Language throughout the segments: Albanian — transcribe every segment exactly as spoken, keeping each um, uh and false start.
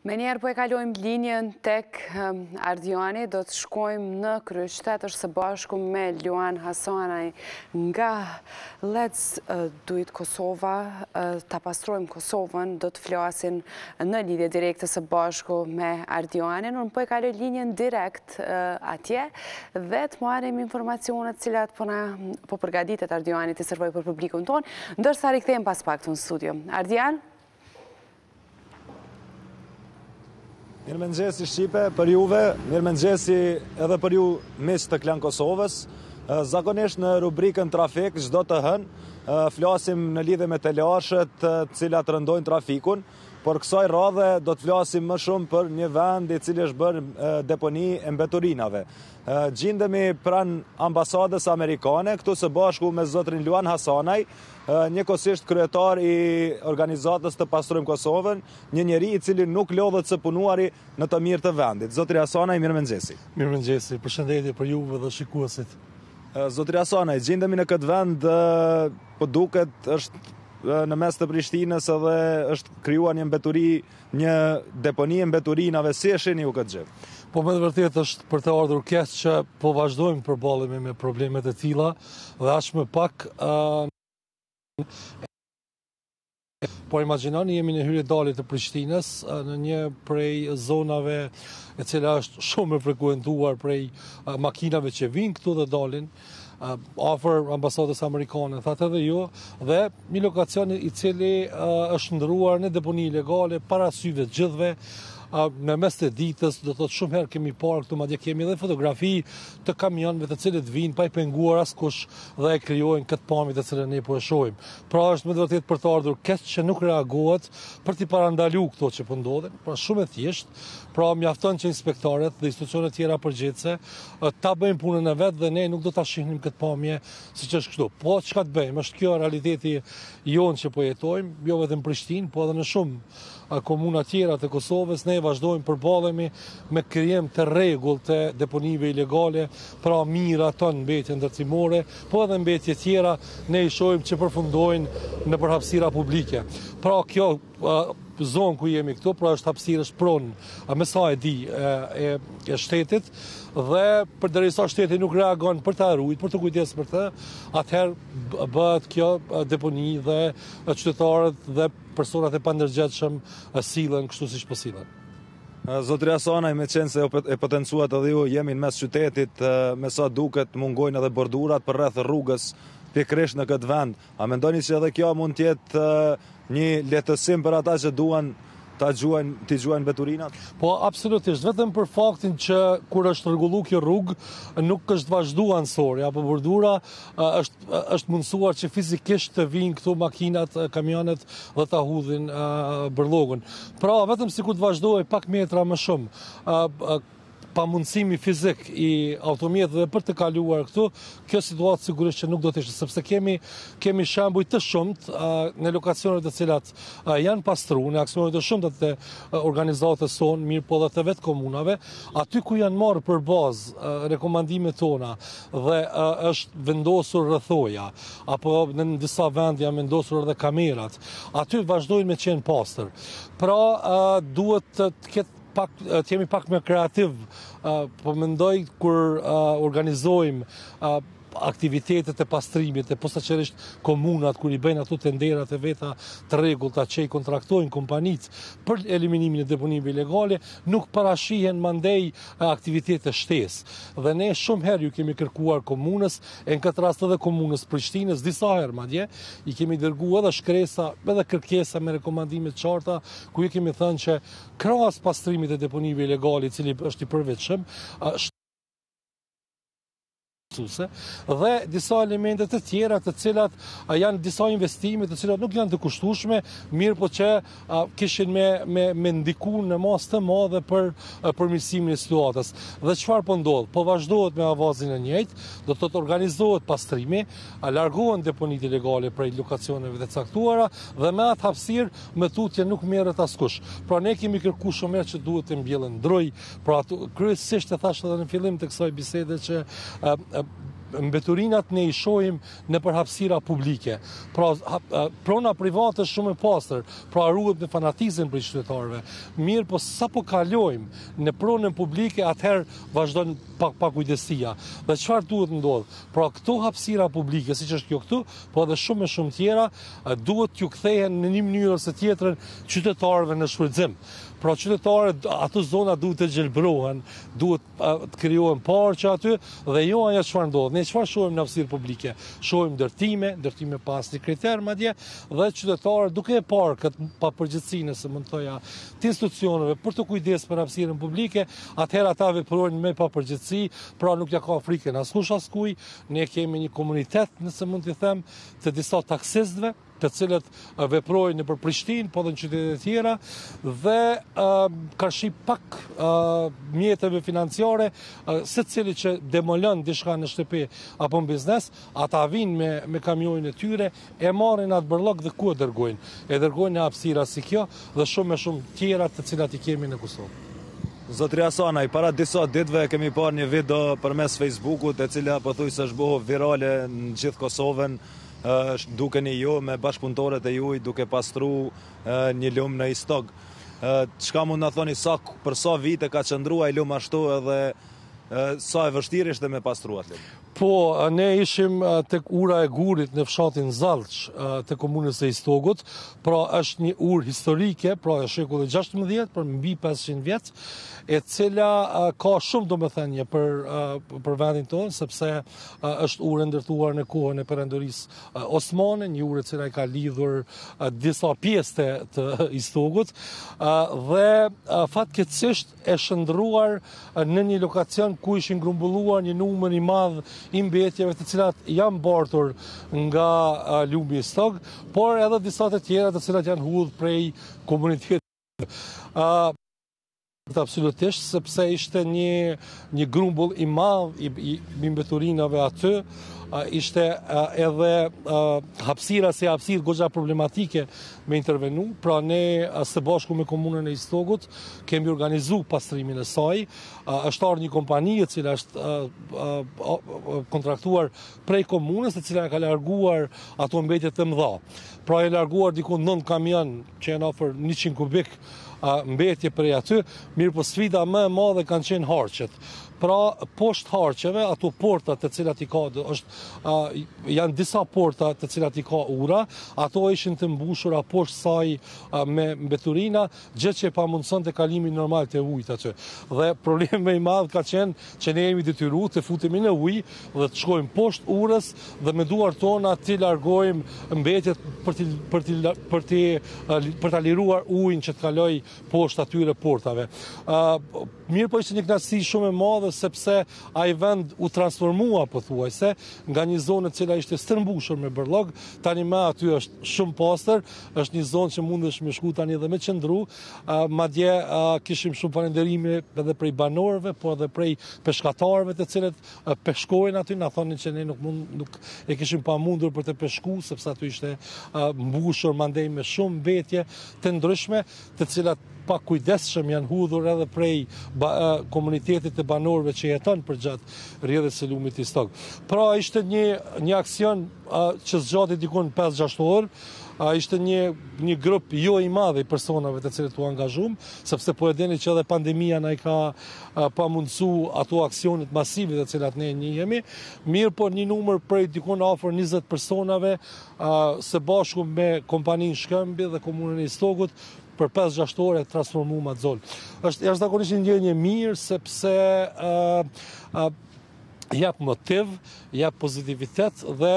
Me njerë po e kalojmë linjën tek um, Ardiani, do të shkojmë në kryeqytet së bashku me Luan Hasanaj nga Let's uh, Do It Kosova, uh, ta pastrojmë Kosovën, do të flasin në lidhje direkte së bashku me Ardianin. Unë po e kaloj linjën direkt uh, atje dhe të marrim informacionet cilat po, na, po përgatitet Ardiani të servoj për publikun tonë, ndërsa rikthejmë pas pak të në studio. Ardian? Mirë mëngjesi Shqipe për juve, mirë mëngjesi edhe për ju miq të Klan Kosovës. Zakonisht në rubrikën trafik çdo të hënë flasim në lidhje me telashet të cilat rëndojnë trafikun, por kësaj radhe do të flasim më shumë për një vend i cili është bërë deponi e mbeturinave. Gjindemi pranë ambasadës amerikane, këtu së bashku me zotrin Luan Hasanaj, njëkohësisht kryetar i organizatës të pastrojmë Kosovën, një njeri i cili nuk lodhet së punuari në të mirë të vendit. Zotri Hasanaj, mirë mëngjesi. Mirë mëngjesi, përshëndetje për juve dhe shikuesit. Zotri Hasanaj, gjindemi në këtë vend, po duket është në mes të Prishtinës edhe është krijuar një mbeturi, një deponi e mbeturinave. Si e shihni ju këtë gjë? Po me të vërtetë është për të ardhur keq që po vazhdojmë përballemi me problemet e tilla dhe aq më pak uh... por imagjinoni jemi në hyrje dalje të Prishtinës në një prej zonave e cila është shumë e frekuentuar prej uh, makinave që vinë këtu dhe dalin uh, afër ambasadës amerikane, thatë edhe jo, dhe një lokacion i cili uh, është ndëruar në deponi ilegale para syve të gjithëve. Në mes të ditës, do të thotë shumë herë kemi parë këtu, madje kemi edhe fotografi të kamionëve të cilët vinë pa i penguar askush dhe e krijojnë këtë pamje të cilën ne po e shohim. Pra është me të vërtetë për të ardhur keq që nuk reagohet për t'i parandaluar këto që po ndodhen, pra shumë e thjeshtë. Pra mjafton që inspektorët dhe institucionet tjera përgjithëse ta bëjnë punën e vet dhe ne nuk do ta shihnim këtë pamje siç është kështu. Po çka të bëjmë? Është kjo realiteti jonë që po jetojmë, jo vetëm në Prishtinë, po edhe në shumë komuna tjera të Kosovës. Ne vazhdojmë përballemi me krijim të rregull të deponive ilegale, pra mira tonë mbetje ndërtimore, po edhe mbetje tjera ne i shohim që përfundojnë në përhapësira publike. Pra kjo uh, zonë ku jemi këtu, pra është hapësirë pronë me sa e di e, e shtetit, dhe përderisa shteti nuk reagon për ta ruajtur, për të kujdesur për të, atëherë bëhet kjo deponi dhe qytetarët dhe personat e pandërgjetshëm sillen kështu siç po sillen. Zotri Hasanaj, me qenë se e potencuat edhe ju, jemi në mes qytetit, me sa duket mungojnë edhe bordurat për rreth rrugës pikërisht në këtë vend. A mendoni se edhe kjo mund të jetë një lehtësim për ata që duan ta gjuajnë, t'i gjuajnë mbeturinat? Po absolutisht, vetëm për faktin që kur është rregulluar kjo rrugë, nuk është vazhduar ansori apo bordura, është është mundësuar që fizikisht të vinë këtu makinat, kamionet dhe ta hudhin uh, bërllogun. Pra vetëm sikur të vazhdojë pak metra më shumë, uh, uh, pa mundësimi fizik i automjetëve për të kaluar këtu, kjo situatë sigurisht që nuk do të ishte, sepse kemi kemi shembuj të shumt uh, në lokacione të cilat uh, janë pastruar, në aksione të shumta të uh, organizatës sonë, mirë po edhe të vetë komunave, aty ku janë marrë për bazë uh, rekomandimet tona dhe uh, është vendosur rrethoja, apo në disa vende janë vendosur edhe kamerat, aty vazhdojnë me qenë pastër. Pra uh, duhet të ketë pak, të jemi pak më kreativ, uh, po mendoj kur uh, organizojmë uh, aktivitetet e pastrimit, e posaçërisht komunat kur i bëjnë ato tenderat e veta të rregullta që i kontraktojnë kompanitë për eliminimin e deponive ilegale, nuk parashihen mandej aktivitete shtesë. Dhe ne shumë herë ju kemi kërkuar komunës, e në këtë rast edhe komunës Prishtinës, disa herë madje, i kemi dërguar edhe shkresa, edhe kërkesa me rekomandime të qarta, ku i kemi thënë që krahas pastrimit e deponive ilegale, i cili është i përveçshëm, dhe disa elemente të tjera të cilat janë disa investime të cilat nuk janë të kushtueshme, mirë po që a, kishin me, me, me ndiku në mas të madhe për përmirësimin e situatës. Dhe çfarë po ndodh? Po vazhdohet me avazin e njëjtë, do të të organizohet pastrimi, largohen deponit ilegale prej lokacioneve të caktuara dhe me atë hapësirë me tutje nuk merret askush. Pra ne kemi kërkuar shumë herë që duhet të mbjellen droj, pra kryesisht e thash edhe në fillim të kësaj bisede që a, a, mbeturinat ne i shohim në për hapësira publike. Pra, prona private është shumë e pastër, pra ruhet në fanatizëm për qytetarëve. Mirë, po sa po kalojmë në pronën publike, atëherë vazhdon pak pa kujdesia. Dhe çfarë duhet ndodh? Pra, këto hapësira publike, siç është kjo këtu, po edhe shumë e shumë tjera, duhet t'ju kthehen në një mënyrë ose tjetrën qytetarëve në shfrytëzim. Pra qytetarët, ato zona duhet të gjelbrohen, duhet të krijohen parqe aty, dhe jo ajo çfarë ndodh. Ne çfarë shohim në hapësirë publike? Shohim ndërtime, ndërtime pas një kriter madje, dhe qytetarët duke e parë këtë papërgjegjësinë, se mund të thoja, të institucioneve për të kujdes për hapësirën publike, atëherë ata veprojnë me papërgjegjësi, pra nuk ja ka frikën askush askuj. Ne kemi një komunitet, nëse mund t'i them, të disa taksistëve, të cilët veprojnë nëpër Prishtinë, po edhe në qytete tjera, dhe uh, ka shi pak uh, mjeteve financiare, uh, secili që demolon diçka në shtëpi apo në biznes, ata vinë me, me kamionin e tyre, e marrin atë bërllog dhe ku e dërgojnë? E dërgojnë në hapësira si kjo dhe shumë e shumë tjera të cilat i kemi në Kosovë. Zotri Hasanaj, para disa ditëve kemi parë një video përmes Facebookut, e cila pothuajse është bëhu virale në gjithë Kosovën, dukeni ju me bashkëpunëtorët e juaj duke pastru një lum në Istog. Çka mund na thoni sa për sa vite ka qëndruar ai lum ashtu edhe sa e vështirë ishte me pastru atë lum? Po, ne ishim tek ura e Gurit në fshatin Zallç të komunës së Istogut, pra është një urë historike, pra e shekullit gjashtëmbëdhjetë, për mbi pesëqind vjet, e cila ka shumë domethënie për për vendin tonë, sepse është urë ndërtuar në kohën e perandorisë osmane, një urë e cila i ka lidhur disa pjesë të Istogut, dhe fatkeqësisht e shndruar në një lokacion ku ishin grumbulluar një numër i madh i mbetjeve të cilat janë bartur nga uh, lumi i Istog, por edhe disa të tjera të cilat janë hudhur prej komunitetit. Uh, absolutisht, sepse ishte një, një grumbull i madh i, i, i mbeturinave aty, uh, ishte uh, edhe uh, hapësira si hapësirë goxha problematike me intervenu, pra ne uh, së bashku me komunën e Istogut kemi organizu pastrimin e saj. Uh, është ardhur një kompani e cila është uh, uh, uh, kontraktuar prej komunës, e cila ka larguar ato mbetje të mëdha. Pra e larguar diku nëntë kamion që janë afër njëqind kubik uh, mbetje prej aty, mirë po sfida më e madhe kanë qenë harqet. Pra, poshtë harqeve, ato portat të cilat i ka, është, uh, janë disa porta të cilat i ka ura, ato ishin të mbushura poshtë saj uh, me mbeturina, gjë që e pamundson të kalimin normal të ujit aty. Dhe problemi më i madh ka qenë që ne jemi detyruar të futemi në ujë dhe të shkojmë poshtë urës dhe me duart tona të largojmë mbetjet për të për të për të për ta liruar ujin që të kaloj poshtë atyre portave. Uh, mirë po ishte një kënaqësi shumë e madhe, sepse ai vend u transformua pothuajse nga një zonë e cila ishte stërmbushur me bërllog, tani më aty është shumë pastër, është një zonë që mundesh me shku tani edhe me qëndru, uh, madje uh, kishim shumë falënderime edhe prej banorëve, por edhe prej peshkatarëve të cilët uh, peshkojnë aty, na thonin që ne nuk mund nuk e kishim pamundur për të peshku, sepse aty ishte uh, mbushur mandej me shumë mbetje të ndryshme, të cilat pa kujdesshëm janë hudhur edhe prej ba, uh, komunitetit të banorëve që jeton përgjatë rrjedhës së lumit i Istog. Pra ishte një një aksion uh, që zgjati diku në pesë gjashtë orë. Uh, ishte një një grup jo i madh i personave të cilët u angazhuam, sepse po e dini që edhe pandemia na i ka uh, pamundsu ato aksionet masive të cilat ne njihemi. Mirë po një numër prej diku afër njëzet personave uh, së bashku me kompaninë Shkëmbi dhe komunën e Istogut për pesë gjashtë orë e transformuar atë zonë. Është jashtëzakonisht një ndjenjë mirë sepse uh, uh, jap motiv, jap pozitivitet dhe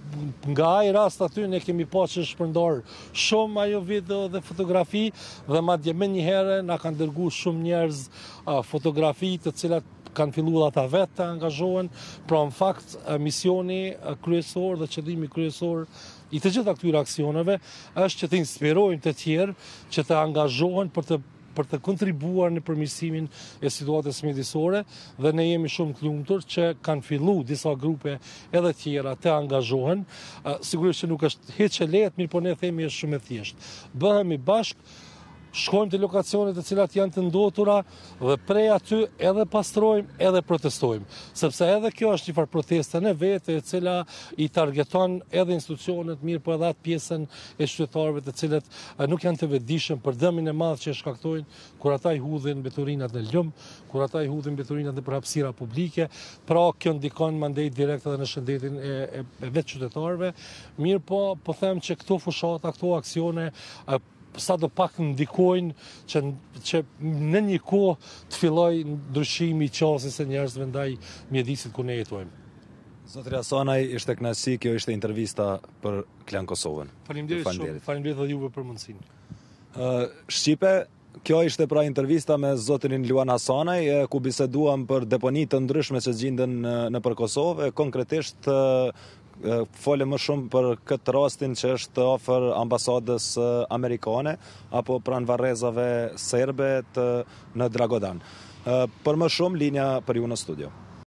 nga ai rast aty ne kemi pasur që shpërndar shumë ajo video dhe fotografi dhe madje më një herë na kanë dërguar shumë njerëz uh, fotografi të cilat kanë filluar ata vetë të angazhohen, pra në fakt misioni kryesor dhe qëllimi kryesor i të gjitha këtyre aksioneve është që të inspirojnë të tjerë që të angazhohen për të për të kontribuar në përmirësimin e situatës mjedisore dhe ne jemi shumë të lumtur që kanë filluar disa grupe edhe tjera të angazhohen. Uh, sigurisht që nuk është hiç e lehtë, mirë po ne themi është shumë e thjeshtë. Bëhemi bashkë, shkojmë të lokacionet të cilat janë të ndotura dhe prej aty edhe pastrojmë edhe protestojmë. Sepse edhe kjo është një farë proteste në vete e cila i targeton edhe institucionet mirë për edhe atë pjesën e qytetarëve të cilët nuk janë të vetëdijshëm për dëmin e madh që e shkaktojnë kur ata i hudhin mbeturinat në lëmë, kur ata i hudhin mbeturinat në përhapësira publike, pra kjo ndikon mandej direkt edhe në shëndetin e, e, e vetë qytetarëve. Mirë po, po them që këto fushata, këto aksione sa do pak ndikojnë që, që në një kohë të filloj ndryshimi i qasjes së njerëzve ndaj mjedisit ku ne jetojmë. Zotri Hasanaj, ishte kënaqësi, kjo ishte intervista për Klan Kosovën. Faleminderit shumë, faleminderit edhe juve për mundësinë. Uh, Shqipe, kjo ishte pra intervista me zotrin Luan Hasanaj, ku biseduam për deponi të ndryshme që gjenden në për Kosovë, konkretisht uh, fole më shumë për këtë rastin që është ofër ambasadës amerikane apo pranë varrezave serbe në Dragodan. Për më shumë, linja për ju në studio.